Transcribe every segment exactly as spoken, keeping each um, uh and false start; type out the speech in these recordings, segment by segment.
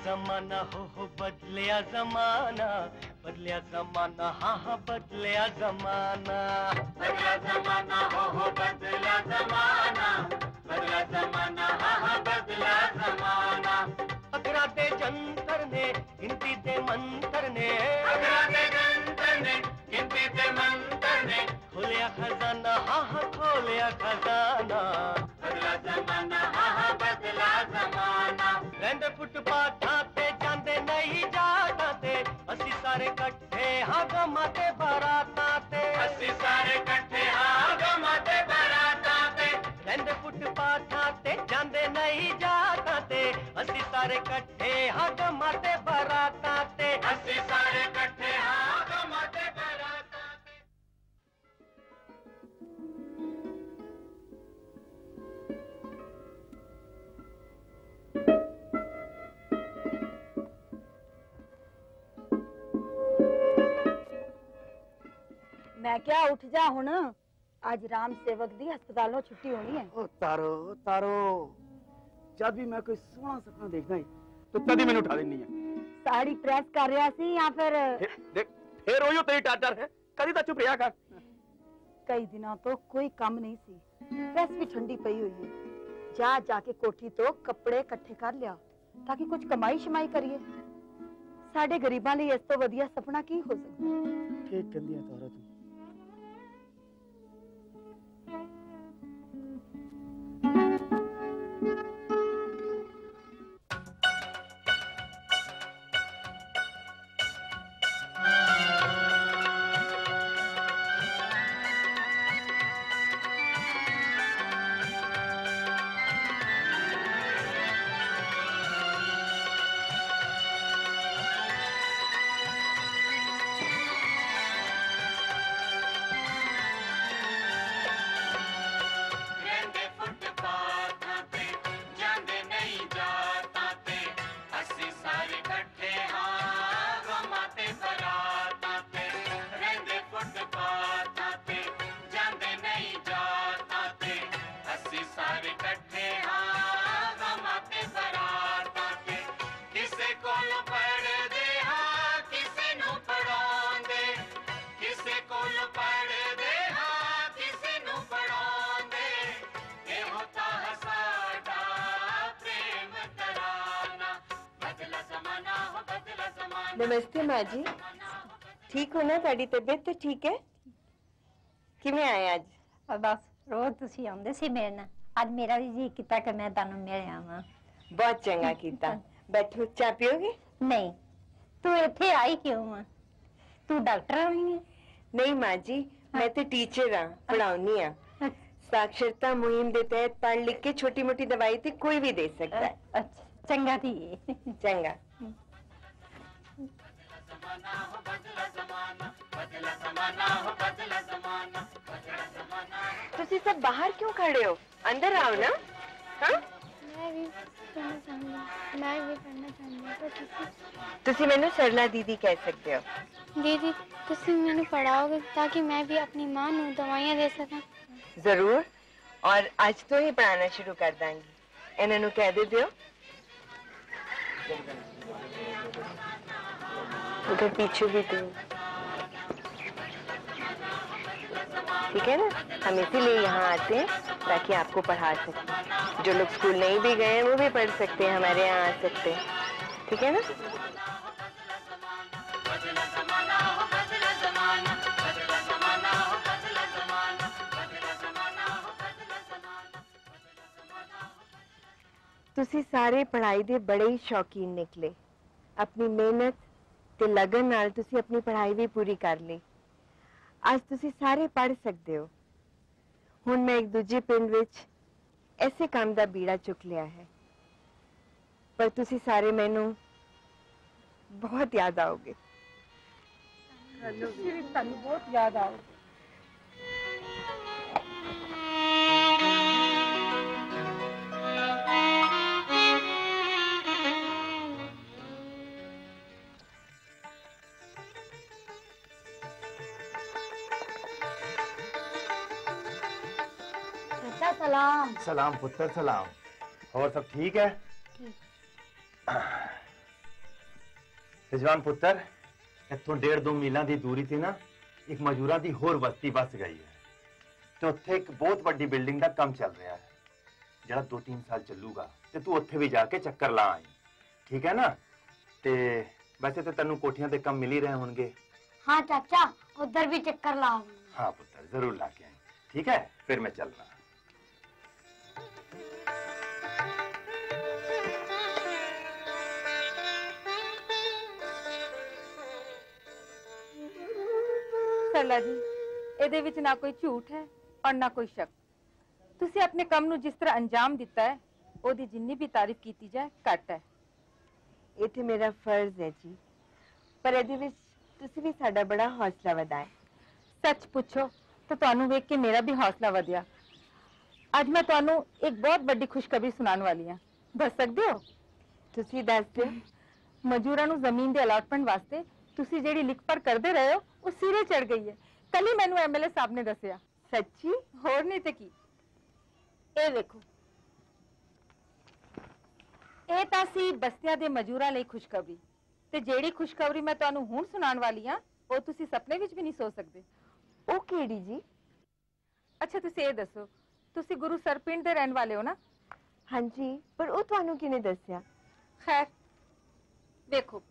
जमाना हो हो बदलिया जमाना, बदलिया जमाना हाँ हाँ बदलिया जमाना, बदलिया जमाना हो हो बदलिया जमाना, बदलिया जमाना हाँ हाँ बदलिया जमाना। अगरा दे जंतर ने गिनती दे मंतर ने, अगरा दे जंतर ने गिनती दे मंतर ने, खोलिया खजाना हाँ हाँ खोलिया खजाना, बदला जमाना हाँ हाँ बदला जमाना। रहंदे फुटपाथां ते जांदे नहीं जाटां ते, असी सारे कट्ठे हाँ गमाते बारातां ते, असी सारे कट्ठे हाँ गमाते बारातां ते। रहंदे फुटपाथां ते जांदे नहीं जाटां ते, असी सारे कट्ठे हाँ गमाते बारातां ते, असी सारे कट्ठे हाँ गमाते बारातां ते। मैं क्या उठ जा हुण, आज राम सेवक दी अस्पतालों छुट्टी होनी है। ओ तारो तारो, जब भी मैं कोई सोहना सपना देखना है तो तभी मैंने उठा देनी है। साड़ी प्रेस कर रहा सी या फिर देख फिर ओयो तेरी टाटर है, कदी तो चुप रहा कर। कई दिनों तो कोई काम नहीं सी, प्रेस भी ठंडी पई हुई है। जा जाके कोठी तो कपड़े इकट्ठे कर लिया ताकि कुछ कमाई शमाई करिए। साडे गरीबां लई इस तो वधिया सपना की हो सकदा। ठीक कहंदी है तारो तू। नमस्ते माँ जी, ठीक हो ना? ताड़ी तबीयत तो ठीक है? किवें आए आज? बस रोज तुसी आंदे सी मेरे नाल, आज मेरा भी जी कीता कि मैं तानू मिल आवां। बहुत चंगा कीता। बैठो, चाय पियोगे? नहीं, तू इत्थे आई क्यों है? तू डॉक्टर नहीं है? नहीं माँ जी, मैं तो टीचर हाँ, पढ़ाउनी हाँ। साक्षरता मुहिम के तहत पढ़ लिख के छोटी मोटी दवाई तो कोई भी दे सकता है। अच्छा, चंगा थी। चंगा। तुसी सब बाहर क्यों खड़े हो? अंदर आओ ना। हाँ? मैं भी पढ़ना चाहूँगी, मैं भी पढ़ना चाहूँगी। तुसी मैनू सरला दीदी कह सकते हो। दीदी, तुसी मैनू पढ़ाओगे ताकि मैं भी अपनी माँ नू दवाइयाँ दे सकां। जरूर, और आज तो ही पढ़ाना शुरू कर देंगी। इन्होंने कह दे दियो। उधर पीछे भी दो, ठीक है ना? हम इसीलिए यहाँ आते हैं ताकि आपको पढ़ा सकें। जो लोग स्कूल नहीं भी गए हैं वो भी पढ़ सकते हैं, हमारे यहाँ आ सकते हैं, ठीक है ना? तुसी सारे पढ़ाई दे बड़े ही शौकीन निकले। अपनी मेहनत ते लगन नाल तुसी अपनी पढ़ाई भी पूरी कर ली। आज तुसी सारे पढ़ सकते हो। हुण मैं एक दूजे पिंड विच ऐसे काम दा बीड़ा चुक लिया है, पर तुसी सारे मैनू बहुत याद आओगे। बहुत याद आओगे। सलाम। सलाम पुत्र, सलाम। और सब ठीक है? रिजवान पुत्र, इत्थों डेढ़ दो मीलों की दूरी से ना एक मजूरां की होर बस्ती बस गई है तो उत्थे एक बहुत बड़ी बिल्डिंग का काम चल रहा है जरा दो तीन साल चलूगा ते तू उत्थे भी जाके चक्कर ला आई, ठीक है ना? ते वैसे तो तेनू कोठियां दे काम मिल ही रहे होंगे। हाँ चाचा, उधर भी चक्कर ला। हाँ पुत्र, जरूर ला के आई, ठीक है? फिर मैं चल रहा। सरला जी, ਇਹਦੇ ਵਿੱਚ ਨਾ ਕੋਈ ਝੂਠ ਹੈ ਔਰ ਨਾ ਕੋਈ ਸ਼ੱਕ। ਤੁਸੀਂ ਆਪਣੇ ਕੰਮ ਨੂੰ ਜਿਸ ਤਰ੍ਹਾਂ ਅੰਜਾਮ ਦਿੱਤਾ ਹੈ ਉਹਦੀ ਜਿੰਨੀ ਵੀ ਤਾਰੀਫ ਕੀਤੀ ਜਾਏ ਘੱਟ ਹੈ। ਇਹ ਤੇ ਮੇਰਾ ਫਰਜ਼ ਹੈ ਜੀ, ਪਰ ਇਹਦੇ ਵਿੱਚ ਤੁਸੀਂ ਵੀ ਸਾਡਾ ਬੜਾ ਹੌਸਲਾ ਵਧਾਇਆ। ਸੱਚ ਪੁੱਛੋ ਤਾਂ ਤੁਹਾਨੂੰ ਵੇਖ ਕੇ ਮੇਰਾ ਵੀ ਹੌਸਲਾ ਵਧਿਆ। ਅੱਜ ਮੈਂ ਤੁਹਾਨੂੰ ਇੱਕ ਬਹੁਤ ਵੱਡੀ ਖੁਸ਼ਖਬਰੀ ਸੁਣਾਉਣ ਵਾਲੀ ਹਾਂ। ਦੱਸ ਸਕਦੇ ਹੋ? ਤੁਸੀਂ ਦੱਸ ਦਿਓ। ਮਜ਼ਦੂਰਾਂ ਨੂੰ ਜ਼ਮੀਨ ਦੇ ਅਲਾਟਮੈਂਟ ਵਾਸਤੇ ਤੁਸੀਂ ਜਿਹੜੀ ਲਿਖ ਪੜ੍ਹ ਕਰਦੇ ਰਹੇ ਹੋ ਉਹ ਸਿਰੇ ਚੜ ਗਈ ਹੈ। ਕੱਲ ਹੀ ਮੈਨੂੰ ਐਮਐਲਏ ਸਾਹਿਬ ਨੇ ਦੱਸਿਆ। ਸੱਚੀ? ਹੋਰ ਨਹੀਂ ਤੇ ਕੀ। ਇਹ ਵੇਖੋ, ਇਹ ਤਾਂ ਸੀ ਬਸਤੀਆਂ ਦੇ ਮਜ਼ਦੂਰਾਂ ਲਈ ਖੁਸ਼ਖਬਰੀ ਤੇ ਜਿਹੜੀ ਖੁਸ਼ਖਬਰੀ ਮੈਂ ਤੁਹਾਨੂੰ ਹੁਣ ਸੁਣਾਉਣ ਵਾਲੀ ਹਾਂ ਉਹ ਤੁਸੀਂ ਸੁਪਨੇ ਵਿੱਚ ਵੀ ਨਹੀਂ ਸੋਚ ਸਕਦੇ। ਉਹ ਕਿਹੜੀ ਜੀ? ਅੱਛਾ ਤੁਸੀਂ ਇਹ ਦੱਸੋ, ਤੁਸੀਂ ਗੁਰੂ ਸਰ ਪਿੰਡ ਦੇ ਰਹਿਣ ਵਾਲੇ ਹੋ ਨਾ? ਹਾਂਜੀ, ਪਰ ਉਹ ਤੁਹਾਨੂੰ ਕਿਹਨੇ ਦੱਸਿਆ? ਖੈਰ ਵੇਖੋ,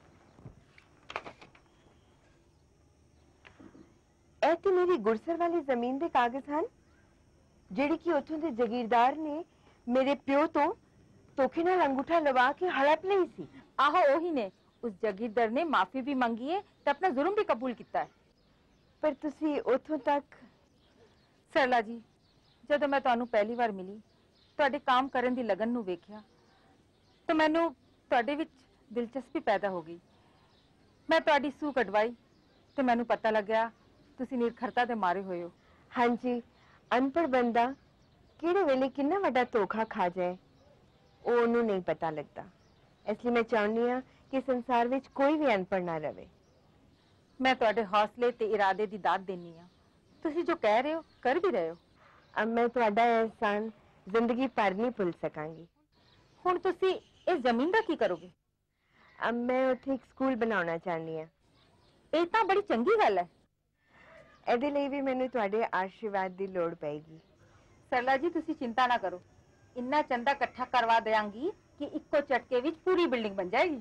ਇਹ ਤੇ ਮੇਰੀ ਗੁਰਸਰ ਵਾਲੀ ਜ਼ਮੀਨ ਦੇ ਕਾਗਜ਼ ਹਨ ਜਿਹੜੀ ਕਿ ਉੱਥੋਂ ਦੇ ਜ਼ਗੀਰਦਾਰ ਨੇ ਮੇਰੇ ਪਿਓ ਤੋਂ ਧੋਖੇ ਨਾਲ ਅੰਗੂਠਾ ਲਵਾ ਕੇ ਹੜਪ ਲਈ ਸੀ। ਆਹੋ ਉਹੀ ਨੇ। ਉਸ ਜਗੀਰਦਾਰ ਨੇ ਮਾਫੀ ਵੀ ਮੰਗੀ ਹੈ ਤੇ ਆਪਣਾ ਜ਼ੁਲਮ ਵੀ ਕਬੂਲ ਕੀਤਾ ਹੈ। ਪਰ ਤੁਸੀਂ ਉੱਥੋਂ ਤੱਕ। ਸਰਲਾ ਜੀ, ਜਦੋਂ ਮੈਂ ਤੁਹਾਨੂੰ ਪਹਿਲੀ ਵਾਰ ਮਿਲੀ, ਤੁਹਾਡੇ ਕੰਮ ਕਰਨ ਦੀ ਲਗਨ ਨੂੰ ਵੇਖਿਆ ਤਾਂ ਮੈਨੂੰ ਤੁਹਾਡੇ ਵਿੱਚ ਦਿਲਚਸਪੀ ਪੈਦਾ ਹੋ ਗਈ। ਮੈਂ ਤੁਹਾਡੀ ਸੂਹ ਕਢਵਾਈ ਤੇ ਮੈਨੂੰ ਪਤਾ ਲੱਗਿਆ ਤੁਸੀਂ ਨਿਰਖਰਤਾ ਦੇ ਮਾਰੇ ਹੋਏ ਹੋ। ਹਾਂਜੀ, ਅਨਪੜ੍ਹ ਬੰਦਾ ਕਿਹੜੇ ਵੇਲੇ ਕਿੰਨਾ ਵੱਡਾ ਧੋਖਾ ਖਾ ਜਾਏ ਉਹ ਉਹਨੂੰ ਨਹੀਂ ਪਤਾ ਲੱਗਦਾ। ਇਸ ਲਈ ਮੈਂ ਚਾਹੁੰਦੀ ਹਾਂ ਕਿ ਸੰਸਾਰ ਵਿੱਚ ਕੋਈ ਵੀ ਅਨਪੜ੍ਹ ਨਾ ਰਹੇ। ਮੈਂ ਤੁਹਾਡੇ ਹੌਸਲੇ ਤੇ ਇਰਾਦੇ ਦੀ ਦਾਤ ਦੇਣੀ ਆ। ਤੁਸੀਂ ਜੋ ਕਹਿ ਰਹੇ ਹੋ ਕਰ ਵੀ ਰਹੇ ਹੋ। ਅਬ ਮੈਂ ਤੁਹਾਡਾ ਅਹਿਸਾਨ ਜ਼ਿੰਦਗੀ ਭਰ ਨਹੀਂ ਭੁੱਲ ਸਕਾਂਗੀ। ਹੁਣ ਤੁਸੀਂ ਇਸ ਜ਼ਮੀਨ ਦਾ ਕੀ ਕਰੋਗੇ? ਅਬ ਮੈਂ ਉੱਥੇ ਇੱਕ ਸਕੂਲ ਬਣਾਉਣਾ ਚਾਹੁੰਦੀ ਹਾਂ। ਇਹ ਤਾਂ ਬੜੀ ਚੰਗੀ ਗੱਲ ਹੈ। ਇਹਦੇ ਲਈ ਵੀ ਮੈਨੂੰ ਤੁਹਾਡੇ ਆਸ਼ੀਰਵਾਦ ਦੀ ਲੋੜ ਪਏਗੀ। ਸਰਲਾ ਜੀ, ਤੁਸੀਂ ਚਿੰਤਾ ਨਾ ਕਰੋ। ਇੰਨਾ ਚੰਦਾ ਇਕੱਠਾ ਕਰਵਾ ਦੇਵਾਂਗੀ ਕਿ ਇੱਕੋ ਝਟਕੇ ਵਿੱਚ ਪੂਰੀ ਬਿਲਡਿੰਗ ਬਣ ਜਾਏਗੀ।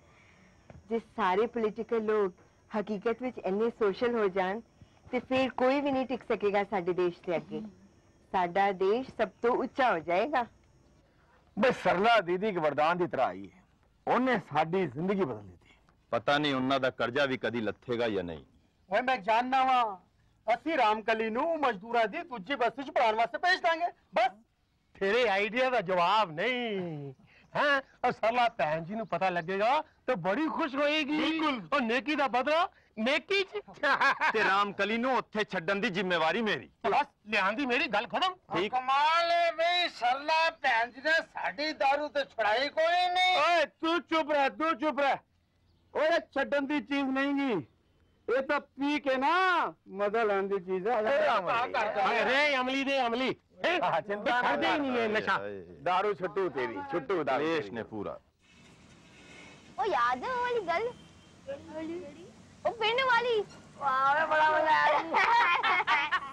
ਜੇ ਸਾਰੇ ਪੋਲੀਟੀਕਲ ਲੋਕ ਹਕੀਕਤ ਵਿੱਚ ਇੰਨੇ ਸੋਸ਼ਲ ਹੋ ਜਾਣ ਤੇ ਫਿਰ ਕੋਈ ਵੀ ਨਹੀਂ ਟਿਕ ਸਕੇਗਾ ਸਾਡੇ ਦੇਸ਼ ਦੇ ਅੱਗੇ। ਸਾਡਾ ਦੇਸ਼ ਸਭ ਤੋਂ ਉੱਚਾ ਹੋ ਜਾਏਗਾ। बस सरला दीदी के वरदान की तरह आई है, उन्हें साड़ी जिंदगी बदल दी थी। पता नहीं उन्हों का कर्जा भी कदी लथेगा या नहीं। ओए मैं जानना वा, असी रामकली नू मजदूरा दी दूजी बस्ती च पढ़ाने वास्ते भेज देंगे बस। तेरे आइडिया का जवाब नहीं है। और सरला भैन जी नू पता लगेगा तो बड़ी खुश होएगी। बिल्कुल। और नेकी दा बदला नेकी च। ते रामकली नू उत्थे छड्डन दी जिम्मेवारी मेरी। बस लियान दी मेरी गल खत्म। ठीक। कमाल है भाई, सरला भैन जी ने साड़ी दारू ते छुड़ाई कोई नहीं। ओए तू चुप रह, तू चुप रह। ओए छड्डन दी चीज नहीं गी, ये तो पी के ना मजा लेने दी चीज है। अरे अमली दे अमली चिंता करदे ही नहीं है नशा। दारू छुट्टू तेरी, छुट्टू दारू देश ने पूरा। ओ याद है वो वाली गल, वो पिंड वाली। वाह बड़ा मजा आया।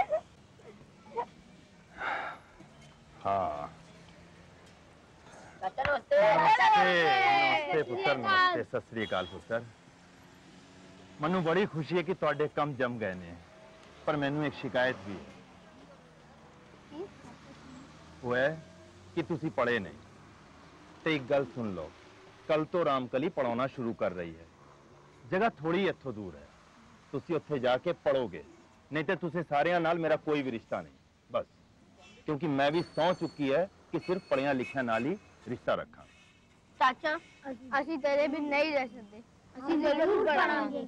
हाँ नमस्ते नमस्ते पुत्र, नमस्ते। सत श्री अकाल पुत्र। मनु बड़ी खुशी है कि तुहाडे कम जम गए ने, पर मैनू एक शिकायत भी है। वो है कि तुसी पढ़े नहीं। ते एक गल सुन लो, कल तो रामकली पढ़ाना शुरू कर रही है। जगह थोड़ी इत्थों दूर है, तुसी उत्थे जाके पढ़ोगे, नहीं तो तुसे सारियां नाल मेरा कोई भी रिश्ता नहीं। बस क्योंकि मैं भी सौं चुकी है कि सिर्फ पढ़िया लिखिया नाल ही रिश्ता रखा। चाचा ਅਸੀਂ ਤੇਰੇ ਬਿਨ ਨਹੀਂ ਰਹਿ ਸਕਦੇ, ਅਸੀਂ ਜ਼ਰੂਰ ਪੜਾਂਗੇ।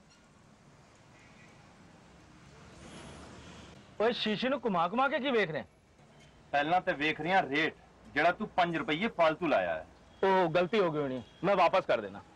ओए शीशे नु घुमा घुमा के की वेख रहे हैं? पहला तो वेख रही रेट जड़ा तू पांच रुपये फालतू लाया है। ओ गलती हो गई होनी, मैं वापस कर देना।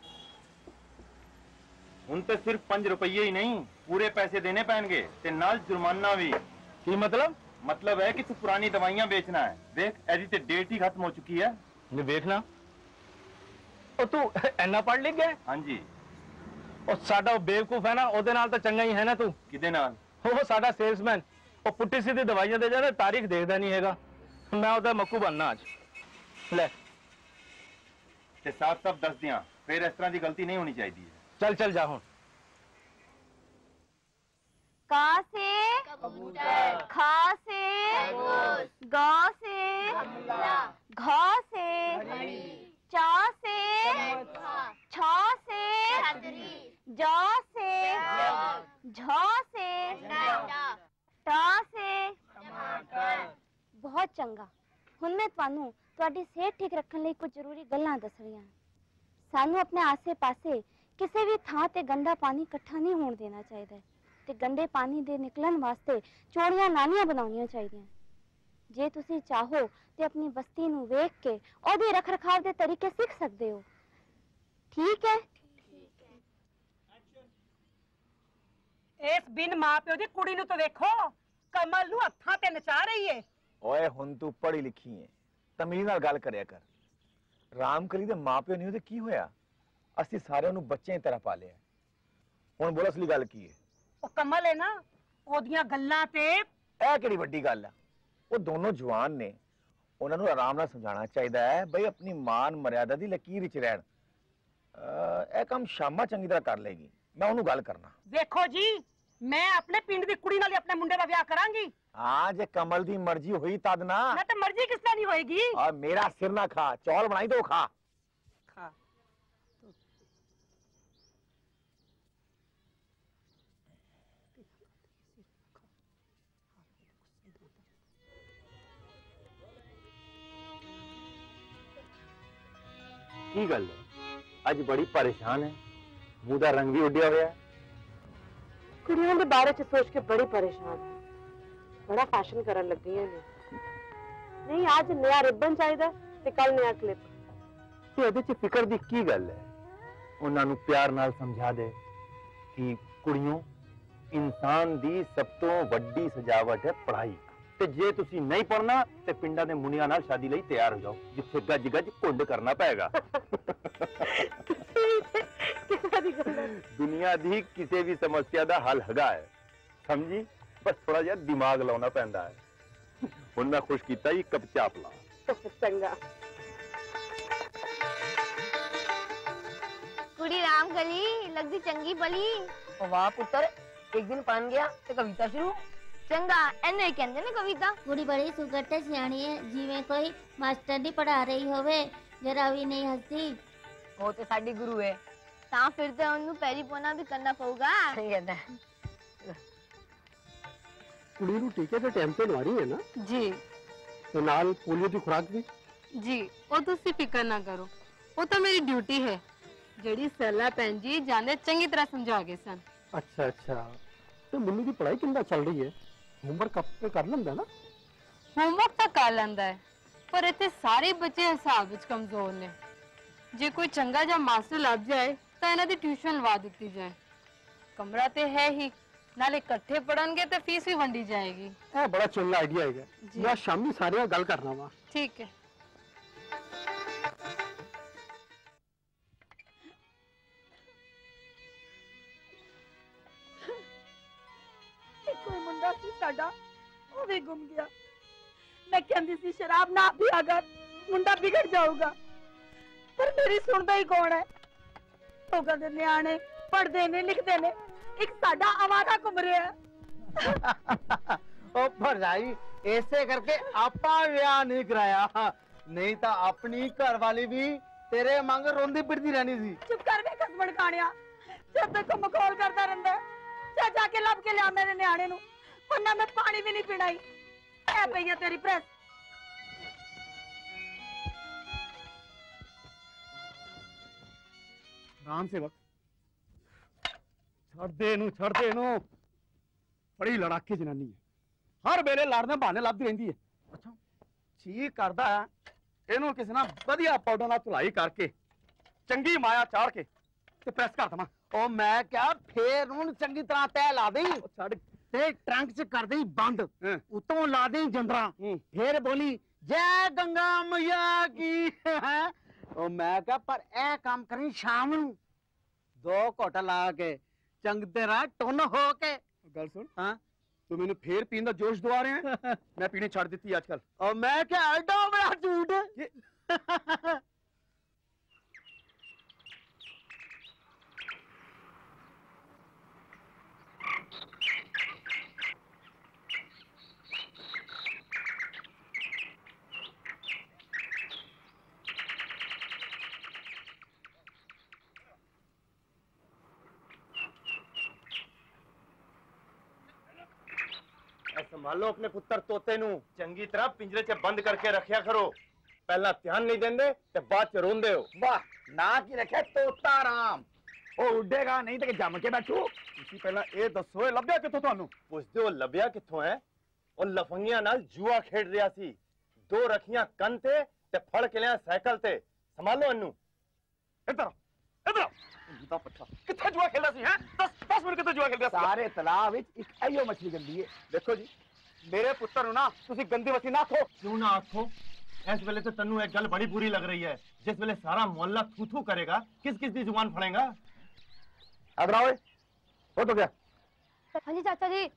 हुण तो सिर्फ पांच रुपये ही नहीं, पूरे पैसे देने पैणगे ते नाल जुर्माना भी। की मतलब? मतलब है कि तू पुरानी दवाइयां बेचना है। देख ऐसी ते डेट ही खत्म हो चुकी है। देखना ਉਹ ਤੂੰ ਇੰਨਾ ਪੜ੍ਹ ਲਿਖ ਗਿਆ? ਹਾਂਜੀ। ਉਹ ਸਾਡਾ ਉਹ ਬੇਵਕੂਫ ਹੈ ਨਾ, ਉਹਦੇ ਨਾਲ ਤਾਂ ਚੰਗਾ ਹੀ ਹੈ ਨਾ ਤੂੰ। ਕਿਹਦੇ ਨਾਲ? ਉਹ ਸਾਡਾ ਸੇਲਸਮੈਨ, ਉਹ ਪੁੱਟੀ ਸਿੱਧੀ ਦਵਾਈਆਂ ਦੇ ਜਾਂਦਾ, ਤਾਰੀਖ ਦੇਖਦਾ ਨਹੀਂ ਹੈਗਾ। ਮੈਂ ਉਹਦਾ ਮੱਕੂ ਬਣਨਾ ਅੱਜ। ਲੈ ਤੇ ਸਾਫ਼ ਸਾਫ਼ ਦੱਸ ਦਿਆਂ, ਫਿਰ ਇਸ ਤਰ੍ਹਾਂ ਦੀ ਗਲਤੀ ਨਹੀਂ ਹੋਣੀ ਚਾਹੀਦੀ ਹੈ। ਚੱਲ ਚੱਲ ਜਾ ਹੁਣ। का से कबूतर, खा से खरगोश, ग से गमला, घ से घड़ी, च से चरखा, छ से छतरी, ज से जग, झ से डंडा, ट से टमाटर। बहुत चंगा। हुण मैं तुहानू तुहाडी सेहत ठीक रखण लई कुछ जरूरी गल्लां दस रही हां। सानू अपने आसे पासे किसी भी थां ते गंदा पानी इकट्ठा नहीं होण देना चाहिए ते गंदे पानी दे निकलन वास्ते चौड़ियां नालियां बनाउणियां चाहिए। जे तुसी चाहो ते अपनी बस्ती नू वेख के ओहदे रख रखाव दे तरीके सीख सकदे हो। ठीक है? इस बिन मां प्यो दी कुड़ी नू तो देखो, कमल नू हत्थां ते नचा रही है। ओए हुण तू पढ़ी लिखी है, तमीज़ नाल गल करिया कर। रामकली दे मां प्यो नहीं ओहदे की होया? ਅਸੀਂ ਸਾਰਿਆਂ ਨੂੰ ਬੱਚਿਆਂ ਦੀ ਤਰ੍ਹਾਂ ਪਾਲਿਆ। ਹੁਣ ਬੋਲ ਅਸਲੀ ਗੱਲ ਕੀ ਹੈ? ਉਹ ਕਮਲ ਹੈ ਨਾ, ਉਹਦੀਆਂ ਗੱਲਾਂ ਤੇ ਇਹ ਕਿਹੜੀ ਵੱਡੀ ਗੱਲ ਆ? ਉਹ ਦੋਨੋਂ ਜਵਾਨ ਨੇ, ਉਹਨਾਂ ਨੂੰ ਆਰਾਮ ਨਾਲ ਸਮਝਾਉਣਾ ਚਾਹੀਦਾ ਹੈ ਬਈ ਆਪਣੀ ਮਾਨ ਮਰਿਆਦਾ ਦੀ ਲਕੀਰ ਵਿੱਚ ਰਹਿਣ। ਇਹ ਕੰਮ ਸ਼ਾਮਾ ਚੰਗੀ ਤਰ੍ਹਾਂ ਕਰ ਲੇਗੀ, ਮੈਂ ਉਹਨੂੰ ਗੱਲ ਕਰਨਾ। ਵੇਖੋ ਜੀ, ਮੈਂ ਆਪਣੇ ਪਿੰਡ ਦੀ ਕੁੜੀ ਨਾਲ ਹੀ ਆਪਣੇ ਮੁੰਡੇ ਦਾ ਵਿਆਹ ਕਰਾਂਗੀ। ਹਾਂ, ਜੇ ਕਮਲ ਦੀ ਮਰਜ਼ੀ ਹੋਈ ਤਦ ਨਾ। ਮੈਂ ਤਾਂ ਮਰਜ਼ੀ ਕਿਸ ਤਰ੍ਹਾਂ ਨਹੀਂ ਹੋਏਗੀ? ਆ ਮੇਰਾ ਸਿਰ ਨਾ ਖਾ, ਚੌਲ ਬਣਾਈ ਦੋ ਖਾ। ਖਾ की गल है? अज बड़ी परेशान है, मुंह दा रंग भी उड्या होया। कुड़ियों के बारे च सोच के बड़ी परेशान है, बड़ा फैशन करन लग गई ने। नहीं, आज नया रिबन चाहिए ते कल नया क्लिप। ते ਇਹਦੇ ਚ ਫਿਕਰ ਦੀ ਕੀ ਗੱਲ ਹੈ? ਉਹਨਾਂ ਨੂੰ ਪਿਆਰ ਨਾਲ ਸਮਝਾ ਦੇ ਕਿ ਕੁੜੀਆਂ ਇਨਸਾਨ ਦੀ ਸਭ ਤੋਂ ਵੱਡੀ ਸਜਾਵਟ ਹੈ ਪੜ੍ਹਾਈ। ਤੇ ਜੇ ਤੁਸੀਂ ਨਹੀਂ ਪੜਨਾ ਤੇ ਪਿੰਡਾਂ ਦੇ ਮੁੰਡਿਆਂ ਨਾਲ ਸ਼ਾਦੀ ਲਈ ਤਿਆਰ ਹੋ ਜਾਓ, ਜਿੱਥੇ ਗੱਜ ਗੱਜ ਘੁੰਡ ਕਰਨਾ ਪਏਗਾ। ਦੁਨੀਆ ਦੀ ਕਿਸੇ ਵੀ ਸਮੱਸਿਆ ਦਾ ਹੱਲ ਹੈਗਾ ਹੈ, ਸਮਝੀ? ਬਸ ਥੋੜਾ ਜਿਹਾ ਦਿਮਾਗ ਲਾਉਣਾ ਪੈਂਦਾ ਹੈ। ਹੁਣ ਮੈਂ ਖੁਸ਼ ਕੀਤਾ ਹੀ ਕੱਪ ਚਾਹ ਪਿਲਾ। ਚੰਗਾ। कुड़ी रामकली लगदी चंगी भली। वाह पुत्र, एक दिन पान गया ते कविता शुरू। चंगा, एने ही कहंदे ने कविता। कुड़ी बड़ी सुगट ते सियाणी है, जिवें कोई मास्टर दी पढ़ा रही होवे, जरा भी नहीं हंसती। वो ते साडी गुरु है। तां फिर ते ओनू पैरी पोना भी करना पऊगा। सही कहंदा है। कुड़ी नू टीके ते टाइम ते लवानी है ना? जी। ते नाल पोलियो दी खुराक भी? जी, वो तुसी फिकर ना करो, वो तो मेरी ड्यूटी है। जेड़ी सलाह भैन जी जाने चंगी तरह समझा गए सन। अच्छा अच्छा। तो मुन्नी की पढ़ाई किंदा चल रही है? होमवर्क अपने कर लेंदा ना? होमवर्क तो कर लेंदा है, पर इतने सारे बच्चे हिसाब विच कमजोर ने। जे कोई चंगा जा मास्टर लग जाए तो इन्हां दी ट्यूशन लवा दी जाए। कमरा ते है ही, नाले इकट्ठे पढ़नगे तो फीस भी वंडी जाएगी। ए बड़ा चंगा आइडिया है। मैं शामी सारे गल करना वा। ठीक है। कोई मुंडा सी साडा, वो भी गुम गया। मैं कहंदी सी शराब ना पिया कर, मुंडा बिगड़ जाऊगा, पर मेरी सुनदा ही कौन है? तो कहंदे न्याणे पढ़दे ने लिखदे ने, एक साडा आवारा घूम रहा है। ओ भरजाई, ऐसे करके आपा ब्याह नहीं कराया, नहीं तो अपनी घर वाली भी तेरे मंग रोंदी पिटदी रहनी सी। चुप कर वे खसमण खानिया, जब तक तुम मखौल करता रहंदा है। जा जाके लब के लिया मेरे न्याणे नू, वरना मैं पानी भी नहीं पीना ही। ऐ पई है तेरी प्रेस। राम सेवक, छड़ दे नू, छड़ दे नू। बड़ी लड़ाके जनानी है, हर वेले लड़ने बहाने लभदी रहिंदी है। अच्छा, ठीक करदा है, इहनू किसी ना वधिया पाउडर नाल धुलाई करके चंगी माया चाड़ के ते प्रेस कर दवां। ओ मैं क्या फेर नूं चंगी तरह तय ला देई, छड़ ते ट्रंक च कर देई बंद, उतों ला देई जंदरा, फिर बोली जय गंगा मैया की। है ਉਹ ਮੈਂ ਕਿਹਾ ਪਰ ਇਹ ਕੰਮ ਕਰੀ ਸ਼ਾਮ ਨੂੰ ਦੋ ਘੁੱਟ ਲਾ ਕੇ ਚੰਗ ਤੇਰਾ ਟੁੰਨ ਹੋ ਕੇ। ਗੱਲ ਸੁਣ, ਹਾਂ ਤੂੰ ਮੈਨੂੰ ਫੇਰ ਪੀਣ ਦਾ ਜੋਸ਼ ਦਵਾ ਰਿਹਾ ਹੈ? ਮੈਂ ਪੀਣੀ ਛੱਡ ਦਿੱਤੀ ਅੱਜ ਕੱਲ। ਉਹ ਮੈਂ ਕਿਹਾ ਐਡਾ ਬੜਾ ਝੂਠ। संभालो अपने पुत्र तोते नू, चंगी तरह पिंजरे च बंद करके रखया करो। पहला ध्यान नहीं देंदे ते बाद च रोंदे हो। वाह, ना की रखे तोता राम। ओ उड़ेगा नहीं तो जम के बैठू। ਤੁਸੀਂ ਪਹਿਲਾਂ ਇਹ ਦੱਸੋ ਇਹ ਲੱਭਿਆ ਕਿੱਥੋਂ ਤੁਹਾਨੂੰ? ਪੁੱਛਦੇ ਹੋ ਲੱਭਿਆ ਕਿੱਥੋਂ ਹੈ? ਉਹ ਲਫੰਗੀਆਂ ਨਾਲ ਜੂਆ ਖੇਡ ਰਿਹਾ ਸੀ। ਦੋ ਰੱਖੀਆਂ ਕੰਨ ਤੇ ਤੇ ਫੜ ਕੇ ਲਿਆ ਸਾਈਕਲ ਤੇ। ਸੰਭਾਲੋ ਇਹਨੂੰ। ਇੱਧਰ ਇੱਧਰ ਇਹਦਾ ਪੱਠਾ ਕਿੱਥੇ ਜੂਆ ਖੇਡਦਾ ਸੀ? ਹੈ ਦਸ ਦਸ ਮਿੰਟ ਕਿੱਥੇ ਜੂਆ ਖੇਡਦਾ ਸੀ? ਸਾਰੇ ਤਲਾਬ ਵਿੱਚ ਇੱਕ ਐਯੋ ਮੱਛਲੀ ਗੰਦੀ ਹੈ। ਦੇਖੋ ਜੀ, ਮੇਰੇ ਪੁੱਤਰ ਨੂੰ ਨਾ ਤੁਸੀਂ ਗੰਦੀ ਮੱਛਲੀ ਨਾ ਆਖੋ। ਕਿਉਂ ਨਾ ਆਖੋ? इस वेले तो तन्नू एक गल बड़ी बुरी लग रही है। जिस वेले सारा मोहल्ला थू थू करेगा, किस किस की जुबान फड़ेगा? अदराओ हो तो गया। हाँ जी चाचा जी।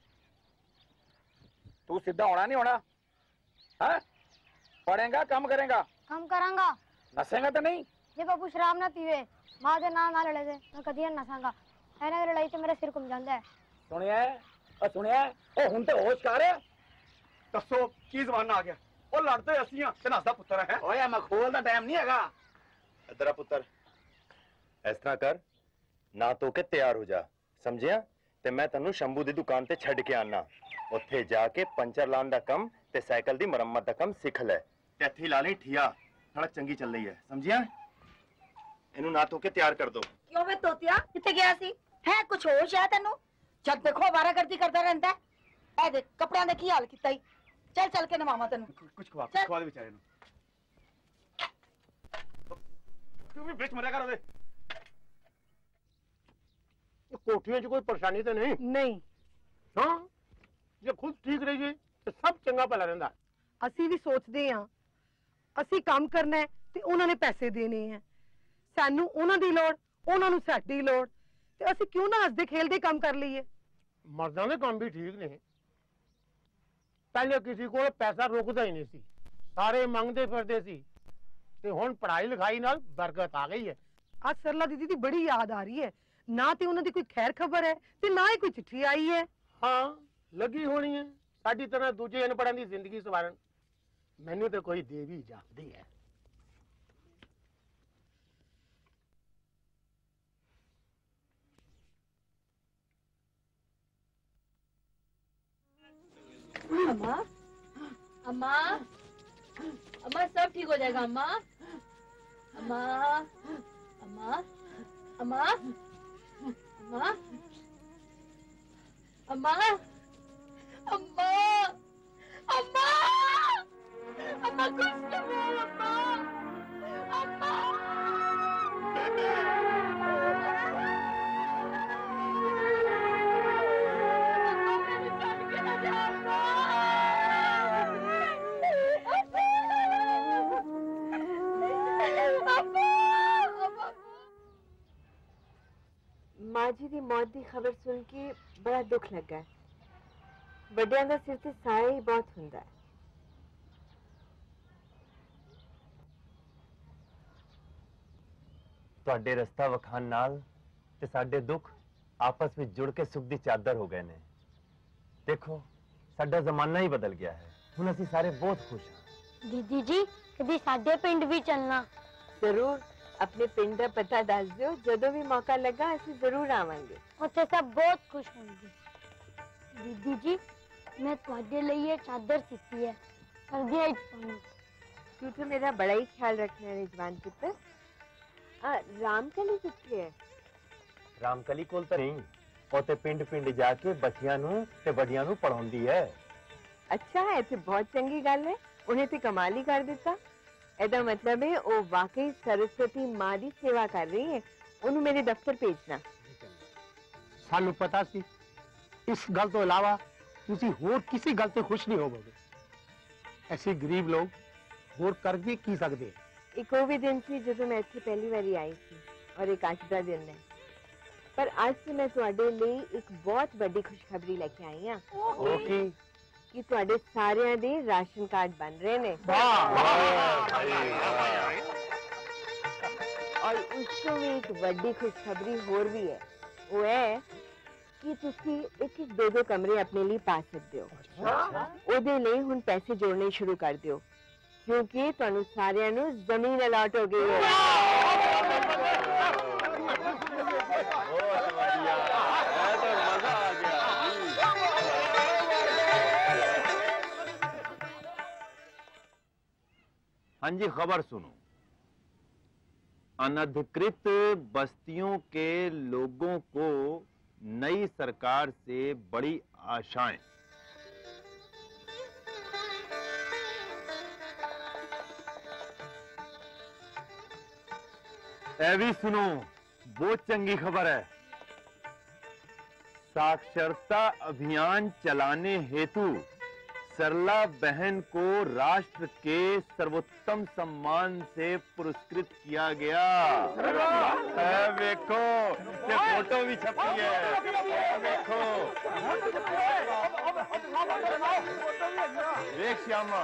तू सीधा होना नहीं होना? हाँ? पढ़ेगा काम करेगा? काम करांगा। नसेगा तो नहीं? जे बाबू शराब ना पीवे, मां दे ना ना लड़े दे, मैं कदी नसांगा। एने लड़ाई ते मेरा सिर घुम जांदा है। सुनिए, ओ सुनिए, ओ हुन ते होश कर। दसो की जमाना आ गया? ਉਹ ਲੜਦੇ ਅਸੀਂ ਆ ਤੇ ਨਸਦਾ ਪੁੱਤਰ ਹੈ। ਓਏ ਮਖੌਲ ਦਾ ਟਾਈਮ ਨਹੀਂ ਹੈਗਾ। ਇੱਧਰ ਆ ਪੁੱਤਰ, ਇਸ ਤਰ੍ਹਾਂ ਕਰ, ਨਾ ਧੋ ਕੇ ਤਿਆਰ ਹੋ ਜਾ, ਸਮਝਿਆ? ਤੇ ਮੈਂ ਤੈਨੂੰ ਸ਼ੰਭੂ ਦੀ ਦੁਕਾਨ ਤੇ ਛੱਡ ਕੇ ਆਣਾ। ਉੱਥੇ ਜਾ ਕੇ ਪੰਚਰ ਲਾਉਣ ਦਾ ਕੰਮ ਤੇ ਸਾਈਕਲ ਦੀ ਮੁਰੰਮਤ ਦਾ ਕੰਮ ਸਿੱਖ ਲੈ। ਤੇ ਇੱਥੇ ਲਾ ਲਈ ਠੀਆ, ਸੜਕ ਚੰਗੀ ਚੱਲ ਰਹੀ ਹੈ, ਸਮਝਿਆ? ਇਹਨੂੰ ਨਾ ਧੋ ਕੇ ਤਿਆਰ ਕਰ ਦੋ। ਕਿਉਂ ਵੇ ਤੋਤਿਆ, ਕਿੱਥੇ ਗਿਆ ਸੀ? ਹੈ ਕੁਛ ਹੋਸ਼ ਹੈ ਤੈਨੂੰ? ਜਦ ਦੇਖੋ ਅਵਾਰਾਗਰਦੀ ਕਰਦਾ ਰਹਿੰਦਾ। ਇਹ ਦੇਖ ਕੱਪੜਿਆਂ ਦਾ ਕੀ ਹਾਲ ਕੀਤਾ ਈ। चल चल के नवावा तेन कुछ खवा कुछ खवा दे बेचारे तू भी बिच मरिया कर ओदे। ये कोठियों च कोई परेशानी तो नहीं? नहीं। हां जे खुद ठीक रहिए तो सब चंगा भला रहंदा। ਅਸੀਂ ਵੀ ਸੋਚਦੇ ਹਾਂ ਅਸੀਂ ਕੰਮ ਕਰਨਾ ਹੈ ਤੇ ਉਹਨਾਂ ਨੇ ਪੈਸੇ ਦੇਣੇ ਆ। ਸਾਨੂੰ ਉਹਨਾਂ ਦੀ ਲੋੜ, ਉਹਨਾਂ ਨੂੰ ਸਾਡੀ ਲੋੜ, ਤੇ ਅਸੀਂ ਕਿਉਂ ਨਾ ਹੱਸਦੇ ਖੇਲਦੇ ਕੰਮ ਕਰ ਲਈਏ। ਮਰਦਾਂ ਦੇ ਕੰਮ ਵੀ ਠੀਕ ਨੇ। पहले किसी को पैसा रुकता ही नहीं सी, सारे मंगते फिरते सी ते हुण पढ़ाई लिखाई नाल बरकत आ गई है। आज सरला दीदी दी बड़ी याद आ रही है, ना ते उन्हां दी कोई खैर खबर है ते ना ही कोई चिट्ठी आई है। हाँ लगी होनी है साडी तरह दूजे अनपढ़ां दी जिंदगी सवारन। मैनू तो कोई देवी जापदी है। अम्मा, अम्मा, अम्मा सब ठीक हो जाएगा अम्मा, अम्मा, अम्मा, अम्मा, अम्मा, अम्मा, अम्मा, अम्मा, अम्मा कुछ तो बोल अम्मा, अम्मा। मां जी दी मौत दी खबर सुन के बड़ा दुख लगा। ਵੱਡਿਆਂ ਦਾ ਸਿਰ ਤੇ ਸਾਇਆ ਹੀ ਬਹੁਤ ਹੁੰਦਾ ਹੈ। ਤੁਹਾਡੇ ਰਸਤਾ ਵਖਾਨ ਨਾਲ ਤੇ ਸਾਡੇ ਦੁੱਖ ਆਪਸ ਵਿੱਚ ਜੁੜ ਕੇ ਸੁਖ ਦੀ ਚਾਦਰ ਹੋ ਗਏ ਨੇ। ਦੇਖੋ ਸਾਡਾ ਜ਼ਮਾਨਾ ਹੀ ਬਦਲ ਗਿਆ ਹੈ। ਹੁਣ ਅਸੀਂ ਸਾਰੇ ਬਹੁਤ ਖੁਸ਼ ਹਾਂ। दीदी जी कभी साडे पिंड भी चलना। जरूर अपने पिंड का पता दस दो, जदों भी मौका लगा ਅਸੀਂ जरूर आवांगे। उत्थे सब बहुत खुश होंगे। दीदी जी मैं ਤੁਹਾਡੇ ਲਈ ਇਹ ਚਾਦਰ ਸਿੱਤੀ ਹੈ, ਸਰਦੀਆਂ ਵਿੱਚ ਪਾਉਣਾ। तू तो मेरा बड़ा ही ख्याल रखने वाले जवान पुत्र। आ रामकली किथे है? ਰਾਮਕਲੀ ਕੋਲ ਤਾਂ ਨਹੀਂ, ਉਹ ਤੇ ਪਿੰਡ ਪਿੰਡ ਜਾ ਕੇ ਬੱਚਿਆਂ ਨੂੰ ਤੇ ਵੱਡਿਆਂ ਨੂੰ ਪੜਾਉਂਦੀ ਹੈ। अच्छा है, ते बहुत चंगी गल है। उन्हें ते कमाल ही कर दिता। ਇਹਦਾ मतलब है वो वाकई सरस्वती मां ਦੀ सेवा कर रही है। ਉਹਨੂੰ ਮੇਰੇ ਦਫ਼ਤਰ ਭੇਜਣਾ। ਸਾਨੂੰ ਪਤਾ ਸੀ ਇਸ ਗੱਲ ਤੋਂ ਇਲਾਵਾ ਤੁਸੀਂ ਹੋਰ ਕਿਸੇ ਗੱਲ ਤੇ ਖੁਸ਼ ਨਹੀਂ ਹੋਵੋਗੇ। ਅਸੀਂ ਗਰੀਬ ਲੋਕ ਹੋਰ ਕਰ ਵੀ ਕੀ ਸਕਦੇ। एक वो भी दिन सी जो मैं इत्थे पहली बारी आई थी और एक अज का दिन है। पर आज से मैं तुहाडे लिए एक बहुत बड़ी खुशखबरी लेके आई हाँ ओके कि तुहाडे सारिਆਂ ਦੇ राशन कार्ड बन रहे ने। और उसको भी एक बड़ी खुशखबरी होर भी है, वो है कि तुसी एक एक दो दो कमरे अपने लिए पा सकते हो। ओदे लिए हुन पैसे जोड़ने शुरू कर दियो क्योंकि तुहानू सारिਆਂ ਨੂੰ जमीन अलॉट हो गई है। हाँ जी, खबर सुनो। अनधिकृत बस्तियों के लोगों को नई सरकार से बड़ी आशाएं। ऐ भी सुनो, बहुत चंगी खबर है। साक्षरता अभियान चलाने हेतु सरला बहन को राष्ट्र के सर्वोत्तम सम्मान से पुरस्कृत किया गया। ऐ देखो, ये फोटो भी छपी है। ऐ देखो, देख श्यामा।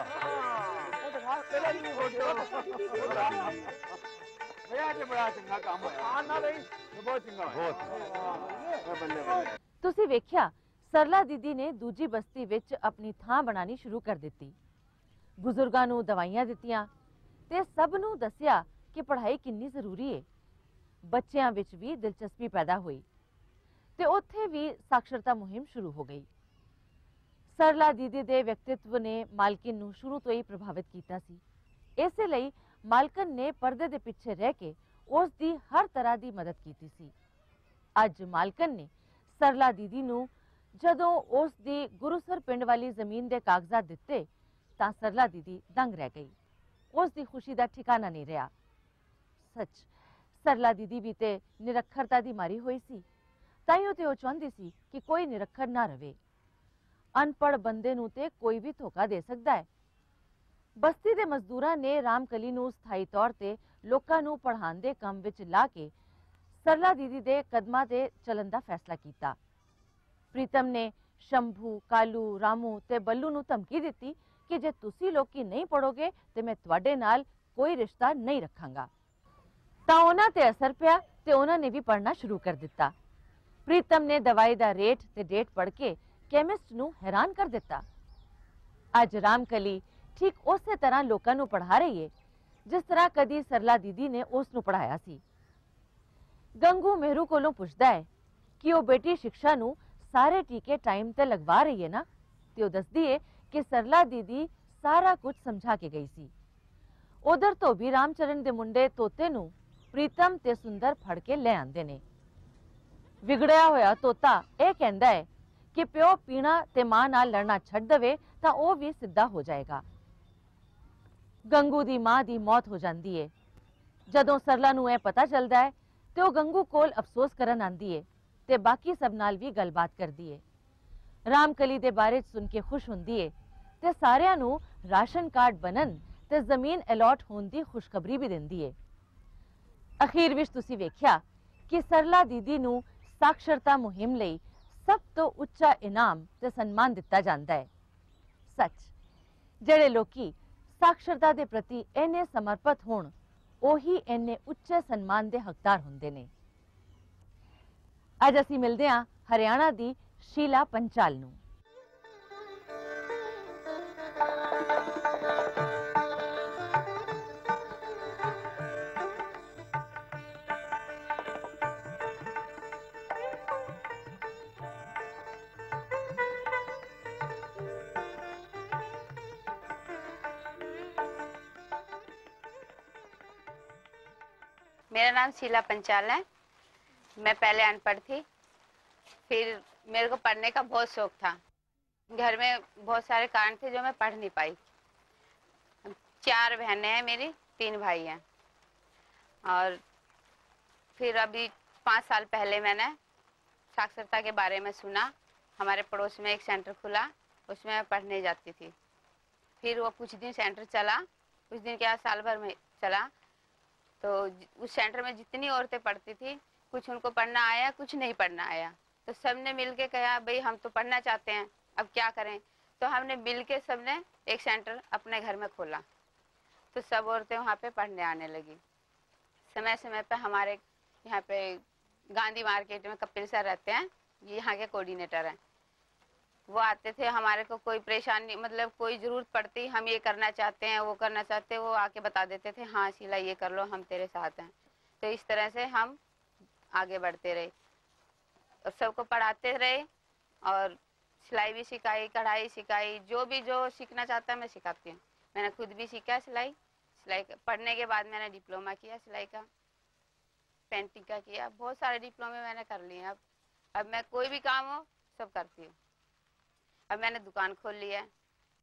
तुसी वेख्या सरला दीदी ने दूजी बस्ती विच अपनी थां बनानी शुरू कर दिती। बुजुर्गां नूं दवाइयां दित्तियां ते सब नूं दस्सिया कि पढ़ाई किन्नी जरूरी है। बच्चियां विच भी दिलचस्पी पैदा हुई ते उत्थे भी साक्षरता मुहिम शुरू हो गई। सरला दीदी दे व्यक्तित्व ने मालकिन नूं शुरू तो ही प्रभावित कीता सी। इसे लई मालकन ने पर्दे दे पिछे रह के उस दी हर तरह दी मदद कीती सी। अज मालकन ने सरला दीदी नूं जदों उस दी गुरुसर पिंड वाली जमीन दे कागजात दिते तां सरला दीदी दंग रह गई। उस दी खुशी दा ठिकाना नहीं रहा। सच सरला दीदी भी ते निरखरता दी मारी हुई सी, ताइयों ते ओ चाहती सी कि कोई निरखर ना रवे। अनपढ़ बंदे नूं ते कोई भी धोखा दे सकदा है। बस्ती दे मजदूरां ने रामकली नूं स्थाई तौर ते लोकां नूं पढ़ाउण दे काम विच ला के सरला दीदी दे कदमां ते चलन दा फैसला कीता। प्रीतम ने शंभू, कालू, रामू ते बल्लू नूं धमकी दिती कि जे तुसी लोकी नहीं पढ़ोगे ते मैं तुहाडे नाल कोई रिश्ता नहीं रखांगा। तां उन्हां ते असर पिया ते उन्हां ने भी पढ़ना शुरू कर दिता। प्रीतम ने दवाई दा रेट ते डेट पढ़ के केमिस्ट नूं हैरान कर दिता। अज रामकली ठीक उस तरह लोकां नूं पढ़ा रही है जिस तरह कदी सरला दीदी ने उस नूं पढ़ाया सी। गंगू मेहरू कोलों पुछदा है कि वो बेटी शिक्षा नूं सारे टीके टाइम ते लगवा रही है ना, ते वो दसदी है कि सरला दीदी सारा कुछ समझा के गई सी। उधर तो भी रामचरण दे मुंडे तोते नूं प्रीतम ते सुंदर फड़ के ले आंदे ने। विगड़िया होया तोता यह कहंदा है कि प्यो पीना ते मां नाल लड़ना छड्ड देवे तां ओ भी सिद्धा हो जाएगा। गंगू दी मां दी मौत हो जाती है। जदों सरला नूं यह पता चलता है तो वो गंगू कोल अफसोस करन आंदी है ते बाकी सब नाल भी गलबात करदी है। रामकली दे बारे सुन के खुश हुंदी है ते सारियां नूं राशन कार्ड बनन ते जमीन अलॉट होण दी खुशखबरी भी दिंदी है। अखीर विच तुसी वेख्या कि सरला दीदी नूं साक्षरता मुहिम लई सब तो उच्चा इनाम ते सन्मान दिता जांदा है। सच जेड़े लोकी साक्षरता दे प्रति इन्ने समर्पित होण ओही इन्ने उच्चे सन्मान दे हकदार हुंदे ने। अज असी मिलदे हां हरियाणा दी शीला पंचाल नूं। मेरा नाम शीला पंचाल है। मैं पहले अनपढ़ थी, फिर मेरे को पढ़ने का बहुत शौक था। घर में बहुत सारे कारण थे जो मैं पढ़ नहीं पाई। चार बहनें हैं मेरी, तीन भाई हैं। और फिर अभी पाँच साल पहले मैंने साक्षरता के बारे में सुना। हमारे पड़ोस में एक सेंटर खुला, उसमें मैं पढ़ने जाती थी। फिर वो कुछ दिन सेंटर चला, कुछ दिन क्या साल भर में चला। तो उस सेंटर में जितनी औरतें पढ़ती थी, कुछ उनको पढ़ना आया, कुछ नहीं पढ़ना आया। तो सब ने मिल के कहा भाई हम तो पढ़ना चाहते हैं, अब क्या करें। तो हमने मिल के सब ने एक सेंटर अपने घर में खोला। तो सब औरतें वहाँ पे पढ़ने आने लगी। समय समय पे हमारे यहाँ पे गांधी मार्केट में कपिल सर रहते हैं, ये यहाँ के कोऑर्डिनेटर हैं। वो आते थे, हमारे को कोई परेशानी मतलब कोई ज़रूरत पड़ती, हम ये करना चाहते हैं वो करना चाहते हैं, वो आके बता देते थे, हाँ शीला ये कर लो, हम तेरे साथ हैं। तो इस तरह से हम आगे बढ़ते रहे और सबको पढ़ाते रहे और सिलाई भी सिखाई, कढ़ाई सिखाई, जो भी जो सीखना चाहता है मैं सिखाती हूँ। मैंने खुद भी सीखा सिलाई। सिलाई पढ़ने के बाद मैंने डिप्लोमा किया सिलाई का, पेंटिंग का किया, बहुत सारे डिप्लोमे मैंने कर लिए। अब अब मैं कोई भी काम हो सब करती हूँ। अब मैंने दुकान खोल लिया है।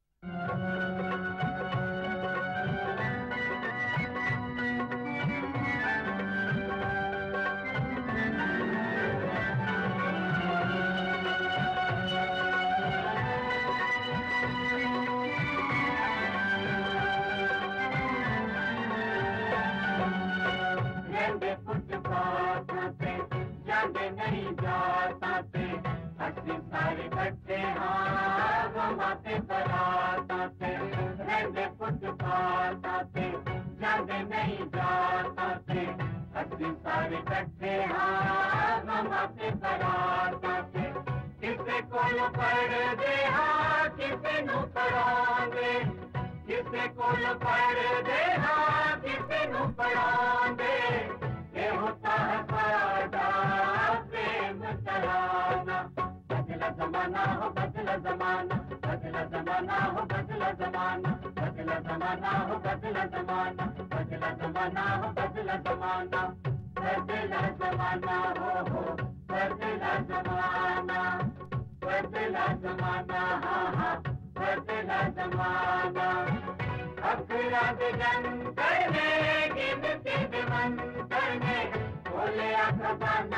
नहीं जाता थे हसी सारे बच्चे, हाँ घुमाते बराता थे, रहते फुटपाथ थे, जाते नहीं जाता थे हसी सारे बच्चे, हाँ घुमाते बराता थे। किसे कोल पढ़ दे, हाँ किसे नु पढ़ांदे, किसे कोल पढ़ दे, हाँ किसे नु पढ़ांदे। ये होता है सादा प्रेम तराना, बदला जमाना हो बदला जमाना, बदला जमाना हो बदला जमाना, बदला जमाना हो बदला जमाना, बदला जमाना हो बदला जमाना, बदला जमाना हो हो बदला जमाना, बदला जमाना, हाँ हाँ बदला जमाना। अखराज जन करने गिनती मन करने बोले खजाना